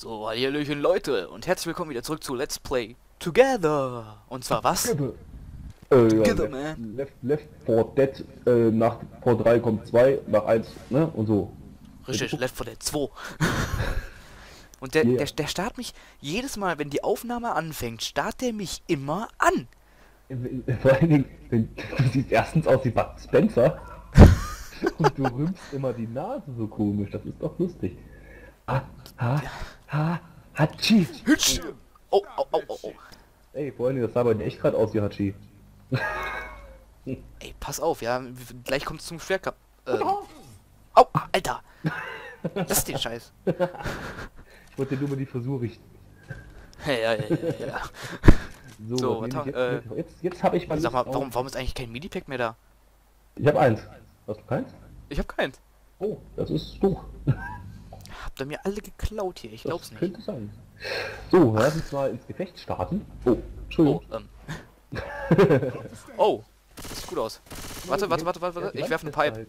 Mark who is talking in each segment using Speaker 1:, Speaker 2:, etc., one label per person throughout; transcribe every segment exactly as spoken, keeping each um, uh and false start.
Speaker 1: So, hallöchen Leute und herzlich willkommen wieder zurück zu Let's Play Together. Und zwar was?
Speaker 2: Together, äh,
Speaker 1: Together,
Speaker 2: ja,
Speaker 1: man.
Speaker 2: Left, Left, Left four Dead, äh, nach Port drei kommt zwei, nach eins, ne, und so.
Speaker 1: Richtig, Left four Dead zwei. Und der,
Speaker 2: Yeah.
Speaker 1: der, der starrt mich jedes Mal, wenn die Aufnahme anfängt, starrt der mich immer an.
Speaker 2: Vor allen Dingen, wenn, du siehst erstens aus wie Bud Spencer und du rümpfst immer die Nase so komisch, das ist doch lustig. Ha, ha, ha, Hachi.
Speaker 1: Hütsch. Oh, oh, oh, oh, oh.
Speaker 2: Ey, vor allen Dingen, das sah aber echt gerade aus wie Hachi.
Speaker 1: Ey, pass auf, ja, gleich kommt's zum Schwerkampf. Ähm. Au, Alter. Lass den Scheiß.
Speaker 2: Ich wollte dir nur mal die Frisur richten.
Speaker 1: Ja, ja, ja, ja, ja.
Speaker 2: So,
Speaker 1: So,
Speaker 2: was
Speaker 1: was
Speaker 2: nehme ich
Speaker 1: ha-
Speaker 2: jetzt, mit? jetzt, jetzt habe ich mal
Speaker 1: Sag mal,
Speaker 2: Lust auf-
Speaker 1: warum, warum ist eigentlich kein Midi-Pack mehr da?
Speaker 2: Ich habe eins. Hast du keins?
Speaker 1: Ich hab keins.
Speaker 2: Oh, das ist doof.
Speaker 1: Habt ihr mir alle geklaut hier? Ich glaub's
Speaker 2: Das
Speaker 1: nicht.
Speaker 2: könnte sein. So, lass uns mal ins Gefecht starten. Oh, Entschuldigung.
Speaker 1: Oh, ähm. Oh, das sieht gut aus. Warte, warte, warte, warte, warte. Ich werfe eine Pipe.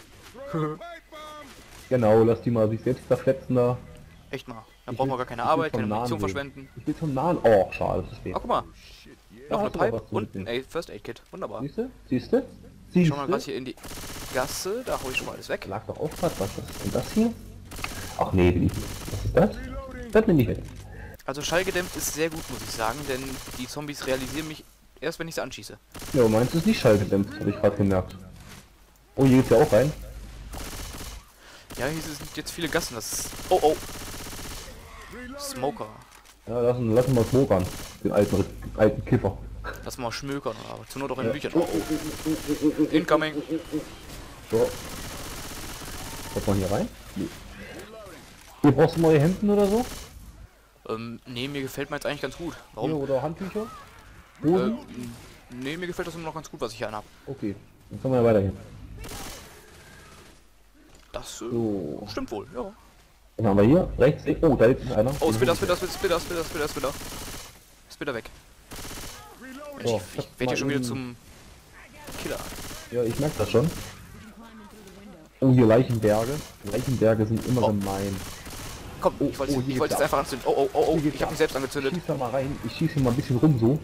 Speaker 2: Genau, lass die mal sich selbst zerfetzen da.
Speaker 1: Echt mal. Dann
Speaker 2: Ich
Speaker 1: brauchen wir
Speaker 2: will-
Speaker 1: gar keine
Speaker 2: ich will
Speaker 1: Arbeit,
Speaker 2: vom
Speaker 1: keine
Speaker 2: Nahen
Speaker 1: Munition
Speaker 2: sehen.
Speaker 1: verschwenden.
Speaker 2: Ich will zum Nahen. Oh, schade, das ist spät.
Speaker 1: Ah, guck mal.
Speaker 2: Da
Speaker 1: Noch eine
Speaker 2: hast du doch
Speaker 1: Pipe
Speaker 2: was zu
Speaker 1: und
Speaker 2: mitnehmen.
Speaker 1: ein First Aid Kit. Wunderbar.
Speaker 2: Siehste? Siehste?
Speaker 1: Ich schau mal gerade
Speaker 2: Siehste?
Speaker 1: hier in die Gasse. Da hau ich schon mal alles weg.
Speaker 2: Lag doch auch was. Was ist denn das hier? Ach nee, will ich nicht. Was ist das? Das nehme ich mit.
Speaker 1: Also schallgedämpft ist sehr gut, muss ich sagen, denn die Zombies realisieren mich erst, wenn ich sie anschieße.
Speaker 2: Ja, meins ist nicht schallgedämpft, habe ich gerade gemerkt. Oh, hier geht's ja auch rein.
Speaker 1: Ja, hier sind jetzt viele Gassen. Das ist... Oh, oh. Smoker.
Speaker 2: Ja, lassen, lassen wir smokern. Den alten, den alten Kiffer.
Speaker 1: Lass mal schmökern, aber zur Not auch in
Speaker 2: Ja.
Speaker 1: Büchern. Oh, oh. Incoming.
Speaker 2: So. Kommt man hier rein? Nee. Hier brauchst du neue Hemden oder so?
Speaker 1: Ähm, nee, mir gefällt mir jetzt eigentlich ganz gut.
Speaker 2: Hier,
Speaker 1: Warum?
Speaker 2: oder Handtücher?
Speaker 1: Äh,
Speaker 2: Hosen?
Speaker 1: nee, mir gefällt das immer noch ganz gut, was ich hier anhab.
Speaker 2: Okay, dann können wir ja weitergehen.
Speaker 1: Das äh,
Speaker 2: So.
Speaker 1: stimmt wohl, ja.
Speaker 2: Dann haben wir hier rechts. Oh, da hinten einer.
Speaker 1: Oh, Spitter, Spitter, Spitter, Spitter, Spitter, Spitter, Spitter. Spitter weg. Mensch,
Speaker 2: So,
Speaker 1: ich, ich werde hier schon wieder zum Killer.
Speaker 2: Ja, ich merke das schon. Oh, hier Leichenberge. Leichenberge sind immer
Speaker 1: Oh.
Speaker 2: gemein.
Speaker 1: Komm,
Speaker 2: Oh,
Speaker 1: ich wollte
Speaker 2: oh,
Speaker 1: ich
Speaker 2: hier
Speaker 1: wollte
Speaker 2: geht's
Speaker 1: jetzt einfach anzünden. Oh, oh, oh, oh,
Speaker 2: Hier geht's
Speaker 1: ich habe
Speaker 2: ab.
Speaker 1: mich selbst angezündet.
Speaker 2: Schieß da mal rein. Ich schieße hier mal ein bisschen rum so.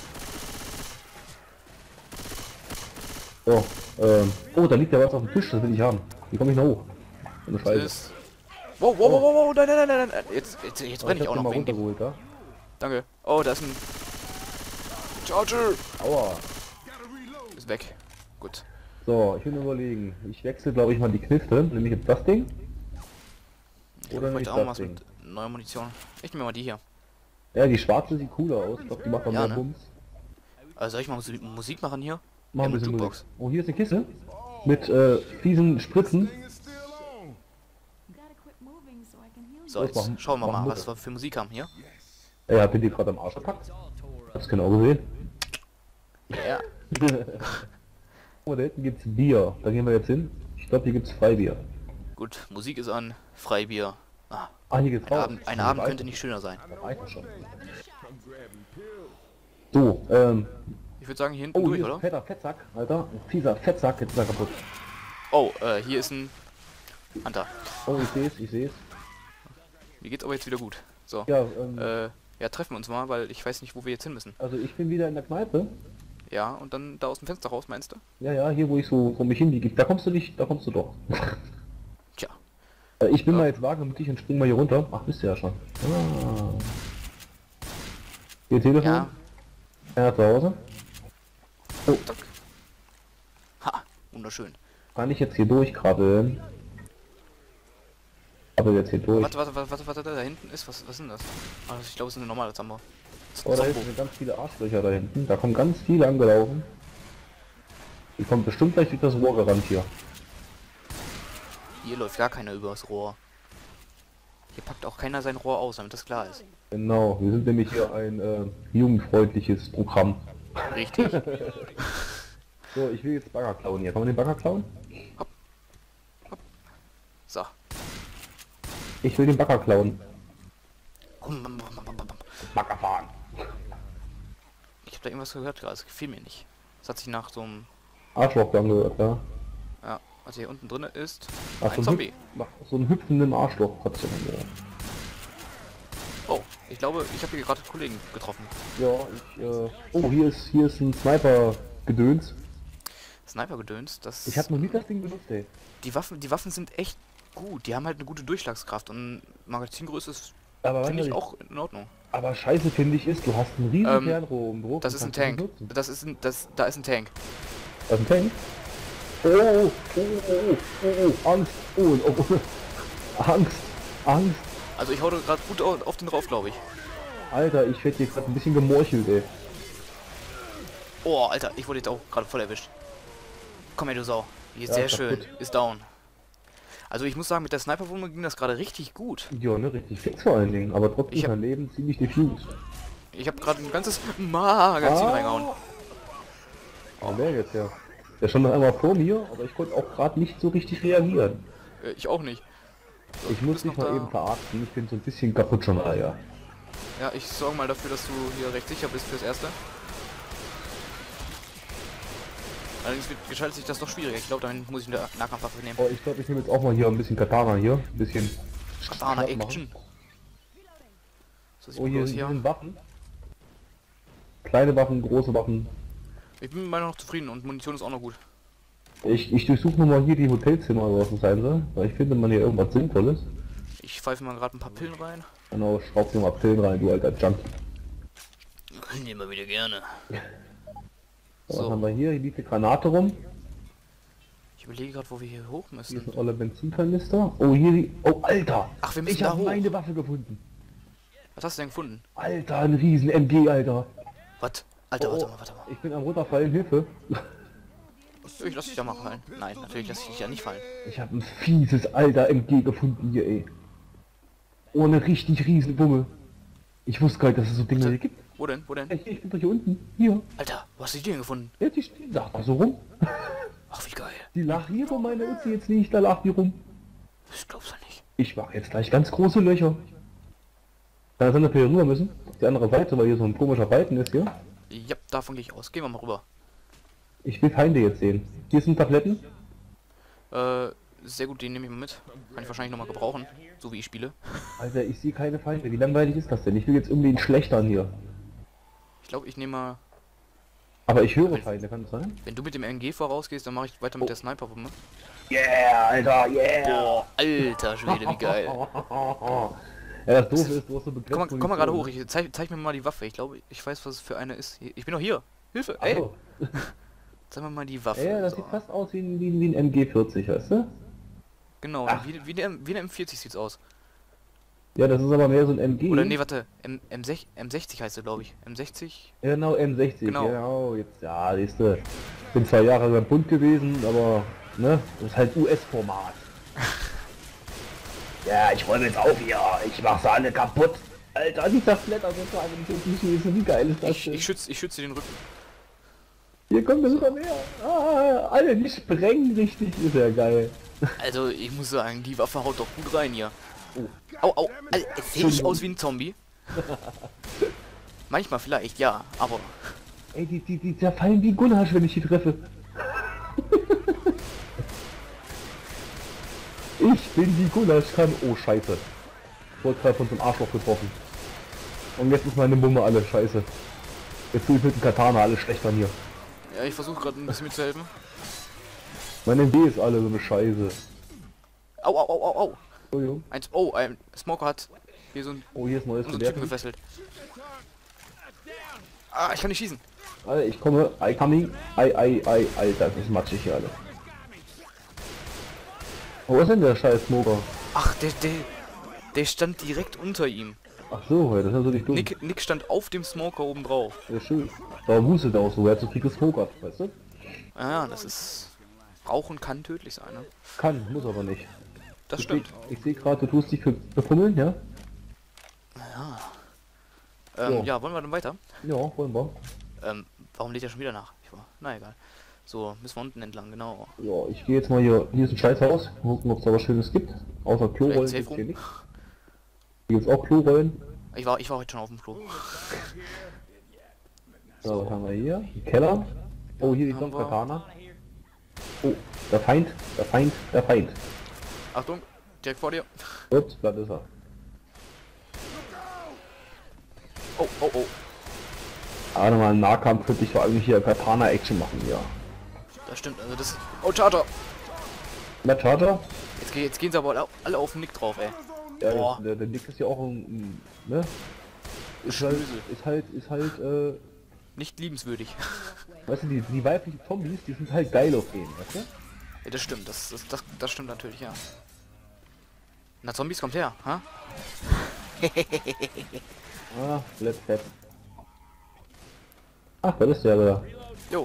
Speaker 2: So, ähm. Oh, da liegt ja was auf dem Tisch, das will ich haben. Wie komme ich noch hoch? Eine
Speaker 1: Das
Speaker 2: Scheiße.
Speaker 1: ist... Wow, wow, wow, wow, wow, nein, nein, nein, nein, jetzt, jetzt, jetzt brenne ich
Speaker 2: hab
Speaker 1: auch
Speaker 2: den
Speaker 1: noch
Speaker 2: mal
Speaker 1: wegen dem.
Speaker 2: runtergeholt, da.
Speaker 1: Danke. Oh, da ist ein... Charger!
Speaker 2: Aua.
Speaker 1: Ist weg. Gut.
Speaker 2: So, ich will nur überlegen. Ich wechsle, glaube ich, mal die Knifte. Nämlich jetzt das Ding.
Speaker 1: Ich
Speaker 2: Oder
Speaker 1: hab
Speaker 2: nicht
Speaker 1: heute auch
Speaker 2: das
Speaker 1: was
Speaker 2: Ding.
Speaker 1: mit neuer Munition. Ich nehme mal die hier.
Speaker 2: Ja, die schwarze sieht cooler aus. Ich glaube, die macht noch
Speaker 1: Ja,
Speaker 2: mehr
Speaker 1: ne?
Speaker 2: Bums.
Speaker 1: Also soll ich mal Musi- Musik machen hier?
Speaker 2: Mach ein
Speaker 1: Ja,
Speaker 2: bisschen
Speaker 1: mit
Speaker 2: Musik.
Speaker 1: Jukebox.
Speaker 2: Oh, hier ist eine Kiste. Mit äh, fiesen Spritzen.
Speaker 1: So,
Speaker 2: Los,
Speaker 1: jetzt
Speaker 2: mach-
Speaker 1: schauen wir
Speaker 2: mach
Speaker 1: mal,
Speaker 2: Mucke.
Speaker 1: was wir für Musik haben hier.
Speaker 2: Ey, habt ihr die gerade am Arsch gepackt? Hab's genau gesehen.
Speaker 1: Ja.
Speaker 2: Oh, da hinten gibt's Bier. Da gehen wir jetzt hin. Ich glaube, hier gibt's Freibier.
Speaker 1: Gut, Musik ist an. Freibier. Ah,
Speaker 2: Ah, hier geht's
Speaker 1: ein
Speaker 2: raus.
Speaker 1: Abend, ein Abend könnte nicht schöner sein.
Speaker 2: Das reicht schon. So, ähm.
Speaker 1: Ich würde sagen, hier hinten
Speaker 2: Oh,
Speaker 1: durch,
Speaker 2: hier ist ein
Speaker 1: oder?
Speaker 2: fetter Fettsack, Alter. Ein fieser Fettsack, jetzt ist er kaputt.
Speaker 1: Oh, äh, hier ist ein Hunter.
Speaker 2: Oh, ich seh's, ich seh's.
Speaker 1: Mir geht's aber jetzt wieder gut. So,
Speaker 2: Ja, ähm,
Speaker 1: äh, ja, treffen wir uns mal, weil ich weiß nicht, wo wir jetzt hin müssen.
Speaker 2: also ich bin wieder in der Kneipe.
Speaker 1: Ja, und dann da aus dem Fenster raus, meinst du?
Speaker 2: Ja, ja, hier wo ich so vor mich hinliege. Da kommst du nicht, da kommst du doch.
Speaker 1: Tja.
Speaker 2: Äh, ich bin
Speaker 1: Ja.
Speaker 2: mal jetzt wagen mit dich und spring mal hier runter. Ach, bist du ja schon. Ah. Hier Telefon.
Speaker 1: Ja.
Speaker 2: Ja, zu Hause. Oh,
Speaker 1: Zack. Ha, wunderschön.
Speaker 2: kann ich jetzt hier durch gerade? Aber jetzt hier durch.
Speaker 1: Warte, warte, warte, warte, warte, da hinten ist, was, was ist denn das? Ah, ich glaube, es ist eine normale Zamba. Das ist
Speaker 2: Oh,
Speaker 1: ein
Speaker 2: da
Speaker 1: Zombo.
Speaker 2: sind ganz viele Arschlöcher da hinten. Da kommen ganz viele angelaufen. Die kommen bestimmt gleich durch das Rohr gerannt hier.
Speaker 1: Hier läuft gar keiner übers Rohr. Hier packt auch keiner sein Rohr aus, damit das klar ist.
Speaker 2: Genau, wir sind nämlich hier ein äh, jugendfreundliches Programm.
Speaker 1: Richtig.
Speaker 2: So, ich will jetzt Bagger klauen hier. Kann man den Bagger klauen?
Speaker 1: So.
Speaker 2: Ich will den Bagger klauen.
Speaker 1: Hum, bam, bam, bam, bam, bam.
Speaker 2: Bagger fahren.
Speaker 1: Ich habe da irgendwas gehört gerade, das gefiel mir nicht. Das hat sich nach so einem...
Speaker 2: Arschloch angehört, ja.
Speaker 1: Ja, was hier unten drin ist.
Speaker 2: Ach,
Speaker 1: Ein
Speaker 2: so, ein
Speaker 1: Zombie.
Speaker 2: Hüp nach so einem hüpfenden Arschloch hat sie angehört.
Speaker 1: Oh, ich glaube, ich habe hier gerade Kollegen getroffen.
Speaker 2: Ja, ich, äh... Oh, hier ist, hier ist ein Sniper-Gedöns.
Speaker 1: Sniper-Gedöns, das...
Speaker 2: Ich habe noch nie das Ding benutzt, ey.
Speaker 1: Die Waffen, die Waffen sind echt gut. Die haben halt eine gute Durchschlagskraft und Magazingröße ist,
Speaker 2: Aber
Speaker 1: finde ich,
Speaker 2: ich,
Speaker 1: auch in Ordnung.
Speaker 2: aber scheiße finde ich ist, du hast einen riesen
Speaker 1: Ähm,
Speaker 2: Fernrohr oben drauf.
Speaker 1: Das
Speaker 2: und
Speaker 1: ist ein
Speaker 2: kannst ihn
Speaker 1: Tank.
Speaker 2: benutzen.
Speaker 1: Das ist ein, das, da ist ein Tank.
Speaker 2: Das ist ein Tank? Oh, oh, oh, oh, oh, oh, Angst, oh, oh, oh, Angst, Angst.
Speaker 1: Also ich hau gerade gut au- auf den drauf, glaube ich.
Speaker 2: Alter, ich werde hier gerade ein bisschen gemorchelt, ey.
Speaker 1: Oh, Alter, ich wurde jetzt auch gerade voll erwischt. Komm her, du Sau. Die ist
Speaker 2: Ja,
Speaker 1: sehr
Speaker 2: ist
Speaker 1: schön.
Speaker 2: kaputt.
Speaker 1: Ist down. Also ich muss sagen, mit der Sniper-Wunde ging das gerade richtig gut.
Speaker 2: Ja, ne, richtig fix vor allen Dingen, aber trotzdem
Speaker 1: Ich hab-
Speaker 2: mein Leben ziemlich diffus.
Speaker 1: Ich habe gerade ein ganzes Magazin
Speaker 2: Ah.
Speaker 1: reingehauen.
Speaker 2: Oh, wer jetzt ja? Der ist schon noch einmal vor mir, aber ich konnte auch gerade nicht so richtig reagieren.
Speaker 1: Äh, ich auch nicht. So,
Speaker 2: Ich
Speaker 1: du
Speaker 2: muss
Speaker 1: bist
Speaker 2: mich
Speaker 1: noch
Speaker 2: mal
Speaker 1: da.
Speaker 2: eben verarzten, ich bin so ein bisschen kaputt schon mal, ja.
Speaker 1: Ja, ich sorge mal dafür, dass du hier recht sicher bist fürs Erste. Allerdings wird, gestaltet sich das doch schwieriger. Ich glaube, dann muss ich eine Nahkampfwaffe nehmen.
Speaker 2: Oh, ich glaube, ich nehme jetzt auch mal hier ein bisschen Katana hier, ein bisschen...
Speaker 1: Katana
Speaker 2: Schnapp machen.
Speaker 1: Action. So sieht
Speaker 2: Oh,
Speaker 1: gut
Speaker 2: hier,
Speaker 1: aus
Speaker 2: hier
Speaker 1: hier.
Speaker 2: sind Waffen. Kleine Waffen, große Waffen.
Speaker 1: Ich bin mit meiner noch zufrieden und Munition ist auch noch gut.
Speaker 2: Ich, ich durchsuche nochmal hier die Hotelzimmer, oder was das sein soll, weil ich finde man hier irgendwas Sinnvolles.
Speaker 1: Ich pfeife mal gerade ein paar Pillen rein.
Speaker 2: Genau, schraub dir mal Pillen rein, du alter Junkie.
Speaker 1: Nehmen wir wieder gerne.
Speaker 2: So.
Speaker 1: So.
Speaker 2: Was haben wir hier? Hier liegt eine Granate rum.
Speaker 1: Ich überlege gerade, wo wir hier hoch
Speaker 2: Hier
Speaker 1: müssen.
Speaker 2: ist ein oller Benzinkanister. Oh, hier die... Oh, Alter!
Speaker 1: Ach, wir müssen
Speaker 2: Ich
Speaker 1: da
Speaker 2: habe
Speaker 1: hoch.
Speaker 2: meine Waffe gefunden.
Speaker 1: Was hast du denn gefunden?
Speaker 2: Alter, ein riesen M G, Alter.
Speaker 1: Was? Alter,
Speaker 2: Oh,
Speaker 1: warte mal, warte mal.
Speaker 2: ich bin am runterfallen, Hilfe.
Speaker 1: Ich lass dich da mal fallen. Nein, natürlich lass ich dich ja nicht fallen.
Speaker 2: Ich habe ein fieses alter M G gefunden hier, ey. Ohne richtig riesen Bumme. Ich wusste gar nicht, dass es so Dinge hier gibt.
Speaker 1: Wo denn? Wo denn?
Speaker 2: Ey, ich bin doch hier unten. Hier.
Speaker 1: Alter, wo hast du die denn gefunden?
Speaker 2: Ja, die stehen da so rum.
Speaker 1: Ach, wie geil.
Speaker 2: Die lag hier, wo meine Uzi jetzt liegt, da lag die rum.
Speaker 1: Das glaubst du nicht.
Speaker 2: Ich mache jetzt gleich ganz große Löcher. Da sind wir hier rüber müssen. Auf die andere Seite, weil hier so ein komischer Balken ist hier.
Speaker 1: Ja, davon gehe ich aus. Gehen wir mal rüber.
Speaker 2: Ich will Feinde jetzt sehen. Hier sind Tabletten.
Speaker 1: Äh, sehr gut, den nehme ich mal mit. Kann ich wahrscheinlich nochmal gebrauchen. So wie ich spiele.
Speaker 2: Alter, ich sehe keine Feinde. Wie langweilig ist das denn? Ich will jetzt irgendwie einen Schlechtern hier.
Speaker 1: Ich glaube, ich nehme mal...
Speaker 2: Aber ich höre Feinde, kann das sein?
Speaker 1: Wenn du mit dem M G vorausgehst, dann mache ich weiter mit
Speaker 2: Oh.
Speaker 1: der Sniper-Wumme.
Speaker 2: Yeah, Alter, yeah!
Speaker 1: Boah, alter Schwede, wie geil.
Speaker 2: Ja, das Doofe ist, du hast so begrenzt
Speaker 1: Komm mal, komm mal
Speaker 2: Munition.
Speaker 1: gerade hoch. Ich zeig, zeig mir mal die Waffe. Ich glaube, ich weiß, was es für eine ist. Ich bin doch hier. Hilfe,
Speaker 2: Ach
Speaker 1: ey.
Speaker 2: so.
Speaker 1: Zeig mir mal die Waffe.
Speaker 2: Ja, das
Speaker 1: So.
Speaker 2: sieht fast aus wie ein, wie ein, wie ein M G vierzig, weißt du?
Speaker 1: Genau,
Speaker 2: Ach.
Speaker 1: wie, wie, eine, wie eine M vierzig sieht's aus.
Speaker 2: Ja, das ist aber mehr so ein M G.
Speaker 1: Oder nee, warte, M, M6, M sechzig heißt er, glaube ich. M sechzig?
Speaker 2: Ja, genau, M sechzig,
Speaker 1: Genau.
Speaker 2: genau. Jetzt, ja, siehst du. Bin zwei Jahre beim Bund gewesen, aber, ne, das ist halt U S-Format. Ja, ich räume jetzt auf hier. Ich mach sie alle kaputt. Alter, die zerflettern so gerade nicht wissen, wie geil ist das
Speaker 1: Ich,
Speaker 2: denn?
Speaker 1: ich, schütze, ich schütze den Rücken.
Speaker 2: Hier kommt das sogar mehr. Ah, alle, die sprengen richtig, ist ja geil.
Speaker 1: Also, ich muss sagen, die Waffe haut doch gut rein hier. Oh. Au, au, Alter, sehe ich aus wie ein Zombie? Manchmal vielleicht, ja, aber...
Speaker 2: Ey, die, die, die zerfallen wie Gulasch, wenn ich die treffe. Ich bin die Gulasch-Kann. Oh, scheiße. Ich wurde gerade von so einem Arschloch getroffen. Und jetzt ist meine Mumme alle scheiße. Jetzt tue ich mit dem Katana alles schlecht an hier.
Speaker 1: Ja, ich versuche gerade ein bisschen mitzuhelfen.
Speaker 2: Mein M D ist alle so eine Scheiße.
Speaker 1: Au, au, au, au, au.
Speaker 2: Oh, jo.
Speaker 1: Eins, oh, ein Smoker hat hier so ein
Speaker 2: Oh, hier ist neues
Speaker 1: so einen Typen
Speaker 2: Gewehr.
Speaker 1: gefesselt. Ah, ich kann nicht schießen.
Speaker 2: Alter, ich komme. I coming. Ei, ei, ei, Alter, das ist matschig hier alle. Oh, was ist denn der scheiß Smoker?
Speaker 1: Ach, der, der, der stand direkt unter ihm.
Speaker 2: Ach so, das ist natürlich dumm.
Speaker 1: Nick, Nick stand auf dem Smoker oben drauf.
Speaker 2: Ja, schön. Da hustet er auch so, er hat so viel gesmokert, weißt du?
Speaker 1: Ah, ja, das ist... Rauchen kann tödlich sein, ne?
Speaker 2: Kann, muss aber nicht.
Speaker 1: Das
Speaker 2: Ich
Speaker 1: stimmt.
Speaker 2: seh- Ich sehe gerade, du tust dich be- befummeln, ja?
Speaker 1: Ähm,
Speaker 2: So.
Speaker 1: ja, wollen wir dann weiter?
Speaker 2: Ja, wollen wir.
Speaker 1: Ähm, warum lädt er schon wieder nach? Ich war... Na egal. So, müssen wir unten entlang, genau.
Speaker 2: Ja, ich gehe jetzt mal hier. Hier ist ein Scheißhaus. Gucken, ob es da was Schönes gibt. Außer Klorollen
Speaker 1: Vielleicht
Speaker 2: gibt's
Speaker 1: Safe
Speaker 2: hier
Speaker 1: Room?
Speaker 2: nichts. Hier gibt's auch Klorollen.
Speaker 1: Ich war, ich war heute schon auf dem Klo.
Speaker 2: So, was haben wir hier? Ein Keller. Oh, hier die
Speaker 1: haben wir.
Speaker 2: Katana. Oh, der Feind, der Feind, der Feind.
Speaker 1: Achtung, direkt vor dir.
Speaker 2: Ups, da ist er.
Speaker 1: Oh, oh, oh.
Speaker 2: Ah, nochmal im Nahkampf könnte ich vor allem hier Katana-Action machen, ja.
Speaker 1: Das stimmt, also das... Oh, Charger!
Speaker 2: Na, Charger?
Speaker 1: Jetzt, ge- jetzt gehen sie aber alle auf den Nick drauf, ey.
Speaker 2: Ja,
Speaker 1: Boah.
Speaker 2: der, der Nick ist ja auch ein, ein ne? Ist halt,
Speaker 1: Schnösel.
Speaker 2: ist halt, ist halt, äh,
Speaker 1: Nicht liebenswürdig.
Speaker 2: weißt du, die, die weiblichen Zombies, die sind halt geil auf ihn, weißt du?
Speaker 1: Ja, das stimmt, das, das, das, das stimmt natürlich, ja. Na, Zombies, kommt her, ha?
Speaker 2: Ah, let's get. Ach, das ist der da.
Speaker 1: Jo,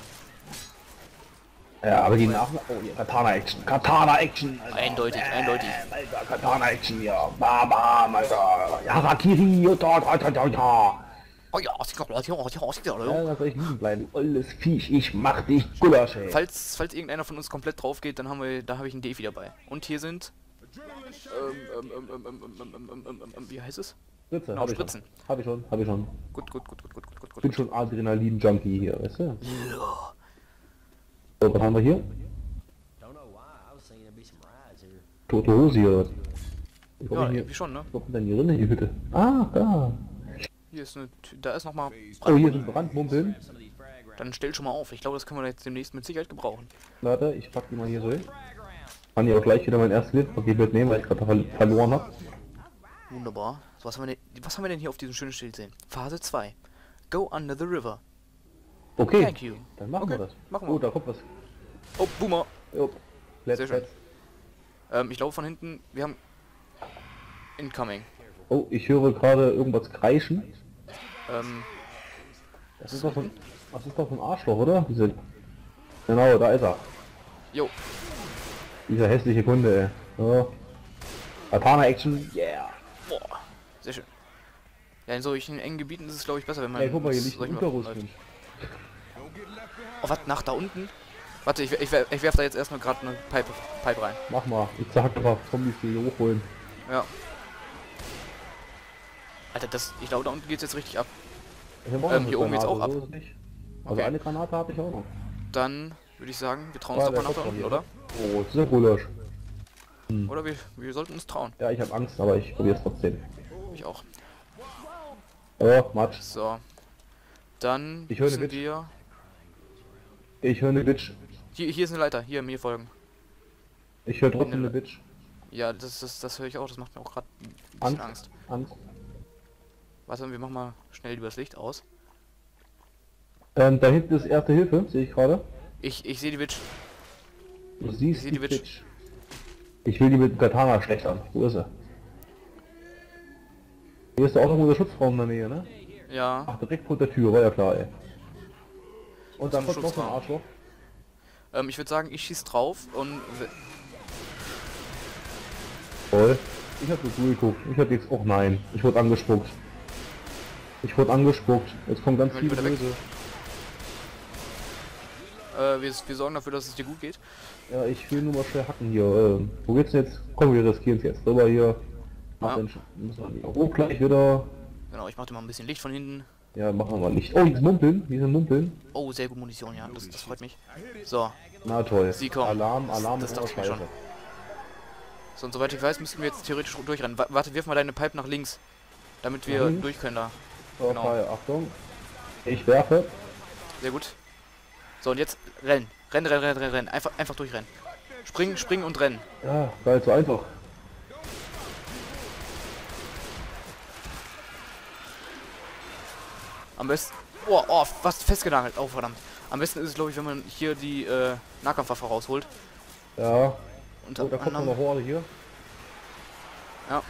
Speaker 2: Ja, aber die nach... Oh, ja, Katana-Action, Katana-Action! Alter.
Speaker 1: eindeutig, eindeutig.
Speaker 2: Alter, Katana-Action, ja. Bam, bam, Alter. Ja, Harakiri, ja, da, da, da, da, da.
Speaker 1: Oh ja, ja, ja, ja,
Speaker 2: Ja, da soll ich liegen bleiben, du olles Viech, ich mach dich Gulasch, ey.
Speaker 1: Falls, falls irgendeiner von uns komplett drauf geht, dann haben wir, da habe ich einen Defi dabei. Und hier sind, ähm, ähm, ähm, ähm, ähm, ähm, ähm, ähm, ähm, ähm, wie heißt es?
Speaker 2: Spritze,
Speaker 1: Genau,
Speaker 2: hab ich
Speaker 1: Spritzen.
Speaker 2: schon. Hab ich schon, hab ich schon.
Speaker 1: Gut, gut, gut, gut, gut, gut, gut, gut.
Speaker 2: Bin schon Adrenalin-Junkie hier, weißt du?
Speaker 1: Ja.
Speaker 2: So, was haben wir hier?
Speaker 3: Don't know why. I was thinking there'd be some rides here.
Speaker 2: Tote Hose hier, oder was? Wie
Speaker 1: Ja,
Speaker 2: kommt denn hier,
Speaker 1: irgendwie schon, ne?
Speaker 2: wo kommt denn hier drin, die Hütte? Ah, da.
Speaker 1: Hier ist eine, Tü- da ist noch mal.
Speaker 2: Oh, hier sind Brandmumpeln.
Speaker 3: Some of these frag rounds.
Speaker 1: Dann stell schon mal auf. Ich glaube, das können wir jetzt demnächst mit Sicherheit gebrauchen.
Speaker 2: Warte, ich pack die mal hier so hin. Kann ich auch gleich wieder mein erstes Paket mitnehmen, weil ich gerade ver verloren habe.
Speaker 1: Wunderbar. So, was haben wir denn, was haben wir denn hier auf diesem schönen Schild sehen? Phase zwei. Go under the river.
Speaker 2: Okay,
Speaker 1: Thank you.
Speaker 2: dann machen
Speaker 1: Okay,
Speaker 2: wir das.
Speaker 1: machen wir.
Speaker 2: Oh, da kommt was.
Speaker 1: Oh, Boomer.
Speaker 2: Jo. Let's,
Speaker 1: Sehr schön.
Speaker 2: let's.
Speaker 1: Ähm, ich glaube von hinten, wir haben Incoming.
Speaker 2: Oh, ich höre gerade irgendwas kreischen.
Speaker 1: Ähm,
Speaker 2: Das ist doch so ein, das ist doch so ein Arschloch, oder? Diese, genau, da ist er.
Speaker 1: jo.
Speaker 2: Dieser hässliche Kunde, ey. So. Katana-Action, yeah.
Speaker 1: Boah. Sehr schön. Ja, in solchen engen Gebieten ist es, glaube ich, besser, wenn man...
Speaker 2: Ey, guck mal, hier
Speaker 1: mit
Speaker 2: liegt ein
Speaker 1: solchen Waffen
Speaker 2: Unterrüstung.
Speaker 1: läuft. Oh, was? Nach da unten? Warte, ich, ich, ich werf da jetzt erstmal gerade eine Pipe, Pipe rein.
Speaker 2: Mach mal, ich sag einfach Zombies hier hochholen.
Speaker 1: Ja. Alter, das... Ich glaube, da unten geht's jetzt richtig ab.
Speaker 2: Ich hab auch
Speaker 1: Ähm,
Speaker 2: noch
Speaker 1: hier
Speaker 2: eine
Speaker 1: oben geht's
Speaker 2: Granate,
Speaker 1: auch ab.
Speaker 2: so ist es nicht. Also
Speaker 1: Okay.
Speaker 2: eine Granate habe ich auch noch.
Speaker 1: Dann würde ich sagen, wir trauen
Speaker 2: Ah,
Speaker 1: uns doch
Speaker 2: der
Speaker 1: mal nach da
Speaker 2: kommt
Speaker 1: unten,
Speaker 2: von
Speaker 1: oder?
Speaker 2: hier. Oh, das ist ja Gulasch.
Speaker 1: Oder wir, wir sollten uns trauen.
Speaker 2: Ja, ich habe Angst, aber ich probiere es trotzdem.
Speaker 1: Ich auch.
Speaker 2: Oh, Matsch.
Speaker 1: So. Dann
Speaker 2: Ich höre eine
Speaker 1: müssen
Speaker 2: Bitch.
Speaker 1: wir...
Speaker 2: Ich höre eine Bitch.
Speaker 1: Hier, hier ist eine Leiter. Hier, mir folgen.
Speaker 2: Ich höre trotzdem
Speaker 1: Eine-
Speaker 2: eine Bitch.
Speaker 1: Ja, das, das, das höre ich auch. Das macht mir auch gerade ein bisschen Angst.
Speaker 2: Angst. Angst.
Speaker 1: Warte, wir machen mal schnell lieber das Licht aus.
Speaker 2: Ähm, da hinten ist Erste Hilfe, sehe ich gerade.
Speaker 1: Ich, ich sehe die Witch.
Speaker 2: Du siehst
Speaker 1: Ich seh
Speaker 2: die
Speaker 1: die Bitch.
Speaker 2: Bitch. Ich will die mit dem Katana schlechtern. Wo ist er? Hier ist auch noch unser Schutzraum in der Nähe, ne?
Speaker 1: Ja.
Speaker 2: Ach, direkt vor der Tür, war ja klar, ey. Und dann
Speaker 1: Zum
Speaker 2: kommt noch so ein
Speaker 1: Schutzraum.
Speaker 2: Arschloch.
Speaker 1: Ähm, ich würde sagen, ich schieß drauf und... w-
Speaker 2: Toll. Ich hab so zugeguckt. Ich hab jetzt... Oh nein, ich wurde angespuckt. Ich wurde angespuckt. Jetzt kommt ganz
Speaker 1: Mal
Speaker 2: viel
Speaker 1: lieber da weg.
Speaker 2: Böse.
Speaker 1: Äh, wir, wir sorgen dafür, dass es dir gut geht.
Speaker 2: Ja, ich will nur mal schnell hacken hier. Ähm, wo geht's denn jetzt? Komm, wir riskieren es jetzt. Drüber hier. Mach
Speaker 1: Ja.
Speaker 2: den Sch- müssen wir hier hoch gleich wieder.
Speaker 1: Genau, ich mach dir mal ein bisschen Licht von hinten.
Speaker 2: Ja, machen wir mal Licht. Oh, jetzt mumpeln. Hier sind Mumpeln.
Speaker 1: Oh, sehr gut Munition, ja. Das, das freut mich. So.
Speaker 2: Na toll.
Speaker 1: Sie kommen.
Speaker 2: Alarm, Alarm
Speaker 1: Das-
Speaker 2: ist
Speaker 1: das
Speaker 2: auch
Speaker 1: dachte ich mir
Speaker 2: scheiße.
Speaker 1: So, und soweit ich weiß, müssten wir jetzt theoretisch durchrennen. Wa- Warte, wirf mal deine Pipe nach links. Damit wir
Speaker 2: Nach links?
Speaker 1: durch können da.
Speaker 2: So,
Speaker 1: Genau.
Speaker 2: Fall, Achtung. Ich werfe.
Speaker 1: Sehr gut. So, und jetzt rennen. Rennen, rennen, rennen, rennen, rennen. Einfach, einfach durchrennen. Springen, springen und rennen.
Speaker 2: Ja, geil, so einfach.
Speaker 1: Am besten... Oh, oh, was festgenagelt. Oh, verdammt. Am besten ist es, glaube ich, wenn man hier die äh, Nahkampfwaffe rausholt.
Speaker 2: Ja.
Speaker 1: Unter
Speaker 2: Oh, da kommt noch
Speaker 1: anderem...
Speaker 2: eine Horde hier.
Speaker 1: Ja.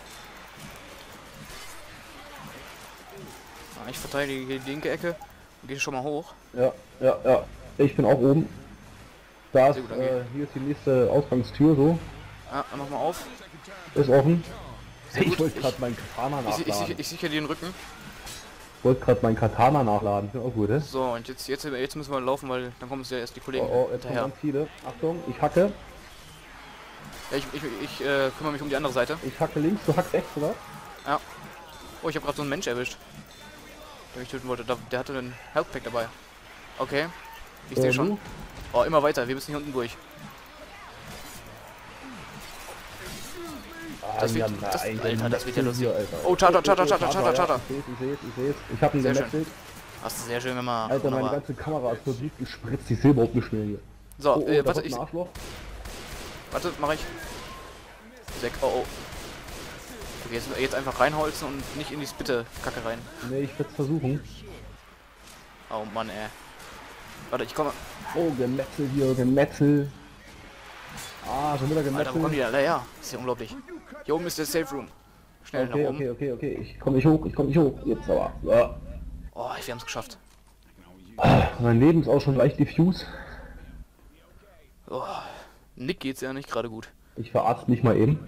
Speaker 1: Ah, ich verteidige hier die linke Ecke und gehe schon mal hoch.
Speaker 2: Ja, ja, ja. Ich bin auch oben. Da ist,
Speaker 1: Sehr gut, danke.
Speaker 2: äh, hier ist die nächste Ausgangstür so.
Speaker 1: Ja, dann mach mal auf.
Speaker 2: Ist offen.
Speaker 1: Sehr
Speaker 2: Ich
Speaker 1: gut.
Speaker 2: wollte
Speaker 1: Ich,
Speaker 2: gerade meinen Katana
Speaker 1: ich, ich,
Speaker 2: nachladen.
Speaker 1: ich, ich sichere dir den Rücken.
Speaker 2: Ich wollte gerade meinen Katana nachladen. Finde auch gut, ne?
Speaker 1: So, und jetzt, jetzt, jetzt müssen wir laufen, weil dann kommen uns ja erst die Kollegen
Speaker 2: Oh, oh, jetzt kommen
Speaker 1: hinterher.
Speaker 2: ganz viele. Achtung, ich hacke.
Speaker 1: Ja, ich ich, ich äh, kümmere mich um die andere Seite.
Speaker 2: Ich hacke links, du hackst rechts, oder?
Speaker 1: Oh, ich habe gerade so einen Mensch erwischt, der mich töten wollte. Da, der hatte einen Health Pack dabei. Okay, ich sehe
Speaker 2: Äh,
Speaker 1: schon.
Speaker 2: du?
Speaker 1: Oh, immer weiter, wir müssen hier unten durch. Das wird,
Speaker 2: ja,
Speaker 1: das,
Speaker 2: ein
Speaker 1: Alter, das wird ja lustig.
Speaker 2: hier, Alter.
Speaker 1: Oh, Charter, Charter, Charter, Charter, Charter.
Speaker 2: Ich seh's, ich seh's, ich seh's. Ich hab ihn
Speaker 1: Sehr schön.
Speaker 2: gemetzelt.
Speaker 1: Hast du sehr schön gemacht.
Speaker 2: Alter, meine
Speaker 1: Wunderbar.
Speaker 2: ganze Kamera ist für Blut gespritzt. Ich seh überhaupt nicht mehr hier.
Speaker 1: So,
Speaker 2: Oh, oh,
Speaker 1: äh,
Speaker 2: da
Speaker 1: warte,
Speaker 2: kommt
Speaker 1: ich,
Speaker 2: ein Arschloch.
Speaker 1: warte, mach ich. Sek, oh, oh. Okay, jetzt, jetzt einfach reinholzen und nicht in die Spitte-Kacke rein.
Speaker 2: Nee, ich werd's versuchen.
Speaker 1: Oh Mann, ey. Warte, ich komme.
Speaker 2: Oh, Gemetzel hier, Gemetzel. Ah, schon wieder
Speaker 1: Alter, wo kommen
Speaker 2: Gemetzel.
Speaker 1: die alle her? Das ist ja unglaublich. Hier oben ist der Safe Room. Schnell
Speaker 2: Okay,
Speaker 1: nach oben.
Speaker 2: okay, okay, okay. Ich komm nicht hoch, ich komm nicht hoch. Jetzt aber. Ja.
Speaker 1: Oh, wir haben es geschafft.
Speaker 2: Mein Leben ist auch schon leicht diffus.
Speaker 1: Oh, Nick geht's ja nicht gerade gut.
Speaker 2: Ich verarzt mich mal eben.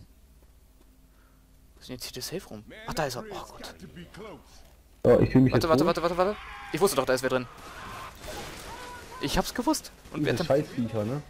Speaker 1: Was ist denn jetzt hier der Safe Room? Ach, da ist er. Oh Gott.
Speaker 2: Ja, ich fühle mich
Speaker 1: Warte,
Speaker 2: jetzt
Speaker 1: warte,
Speaker 2: wohl.
Speaker 1: warte, warte, warte. Ich wusste doch, da ist wer drin. Ich hab's gewusst. Und wer
Speaker 2: Diese
Speaker 1: hat dann...
Speaker 2: Scheißviecher, ne?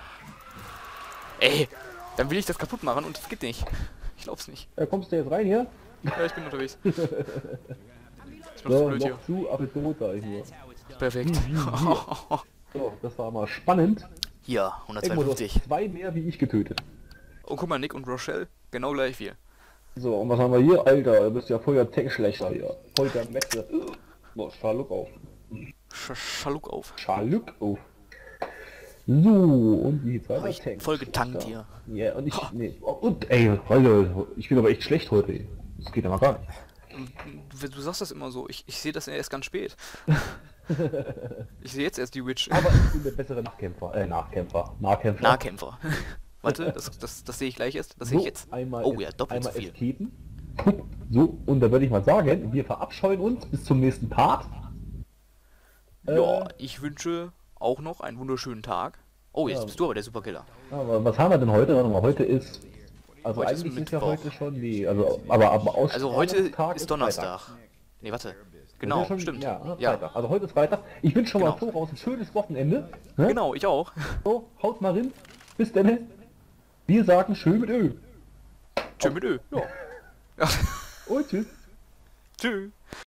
Speaker 1: Ey, dann will ich das kaputt machen und das geht nicht. Ich glaub's nicht.
Speaker 2: Ja, kommst du jetzt rein hier?
Speaker 1: Ja, ich bin unterwegs. Ich bin
Speaker 2: So,
Speaker 1: so blöd hier.
Speaker 2: noch zu, aber tot da ich nur.
Speaker 1: Perfekt.
Speaker 2: So, das war mal spannend.
Speaker 1: Hier,
Speaker 2: Irgendwo, du hast
Speaker 1: hundertzweiundfünfzig.
Speaker 2: zwei mehr wie ich getötet.
Speaker 1: Und guck mal, Nick und Rochelle, genau gleich viel.
Speaker 2: So, und was haben wir hier? Alter, du bist ja voll der Tech-Schlechter hier. Voll der Metze. Boah, Schaluk auf.
Speaker 1: Sch Schaluk auf.
Speaker 2: Schaluk auf. So, und die zweite
Speaker 1: Oh, ich
Speaker 2: Tank.
Speaker 1: voll getankt hier.
Speaker 2: Ja, und ich, nee, oh, und ey, Alter, ich bin aber echt schlecht heute. Ey. Das geht aber gar nicht.
Speaker 1: Du, du sagst das immer so, ich, ich sehe das ja erst ganz spät. Ich sehe jetzt erst die Witch.
Speaker 2: Aber ich bin der bessere Nachkämpfer, äh, Nachkämpfer, Nahkämpfer.
Speaker 1: Nahkämpfer. Warte, das, das, das sehe ich gleich erst. Das sehe ich jetzt.
Speaker 2: Einmal
Speaker 1: Oh
Speaker 2: Es-
Speaker 1: ja, doppelt so
Speaker 2: einmal
Speaker 1: viel.
Speaker 2: Ästheten. So, und da würde ich mal sagen, wir verabscheuen uns bis zum nächsten Part.
Speaker 1: Ja,
Speaker 2: Äh,
Speaker 1: ich wünsche auch noch einen wunderschönen Tag. Oh, jetzt
Speaker 2: Ja.
Speaker 1: bist du aber der Superkiller.
Speaker 2: aber was haben wir denn heute? Warte mal, heute ist... Also
Speaker 1: Heute ist
Speaker 2: eigentlich ist, ja
Speaker 1: Mittwoch.
Speaker 2: heute schon die... Also, aber, aber aus
Speaker 1: Also heute
Speaker 2: Ausstrahlungstag
Speaker 1: ist Donnerstag. Nee, warte. Genau,
Speaker 2: Ist ja schon,
Speaker 1: stimmt.
Speaker 2: Ja, ah,
Speaker 1: Ja,
Speaker 2: Freitag. Also heute ist Freitag. Ich wünsche schon mal
Speaker 1: Genau.
Speaker 2: voraus ein schönes Wochenende. Ne?
Speaker 1: genau, ich auch.
Speaker 2: So, haut mal rein. Bis dann. Wir sagen schön mit Ö.
Speaker 1: Tschö mit Ö.
Speaker 2: Ja. Und tschüss.
Speaker 1: Tschüss.